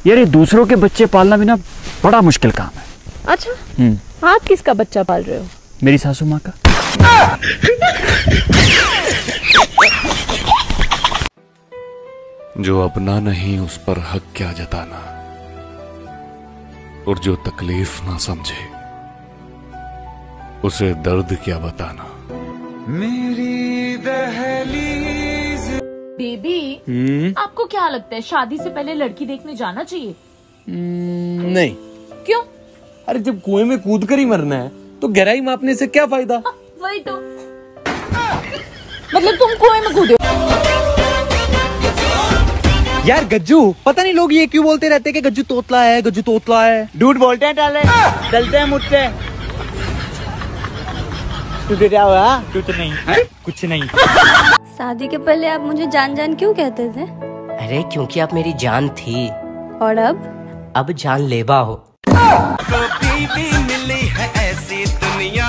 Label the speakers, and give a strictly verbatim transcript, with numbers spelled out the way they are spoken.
Speaker 1: यार ये दूसरों के बच्चे पालना भी ना बड़ा मुश्किल काम है।
Speaker 2: अच्छा, आप किसका बच्चा पाल रहे हो?
Speaker 1: मेरी सासू माँ का।
Speaker 3: जो अपना नहीं उस पर हक क्या जताना, और जो तकलीफ ना समझे उसे दर्द क्या बताना।
Speaker 4: मेरी दहलीज।
Speaker 2: बेबी, आपको क्या लगता है शादी से पहले लड़की देखने जाना चाहिए?
Speaker 5: नहीं।
Speaker 2: क्यों?
Speaker 5: अरे जब कुएं में कूद कर ही मरना है तो गहराई मापने से क्या फायदा?
Speaker 2: आ, वही तो। मतलब तुम कुएं में कूदे?
Speaker 5: यार गज्जू, पता नहीं लोग ये क्यों बोलते रहते हैं कि गज्जू तोतला है, गज्जू तोतला है।
Speaker 6: झूठ बोलते हैं टाले, चलते हैं मुझसे। तुझे क्या हुआ? कुछ नहीं, कुछ नहीं।
Speaker 7: शादी के पहले आप मुझे जान जान क्यों कहते थे?
Speaker 8: अरे क्योंकि आप मेरी जान थी।
Speaker 7: और अब?
Speaker 8: अब जान लेवा हो।
Speaker 4: तो बीवी मिली है ऐसी दुनिया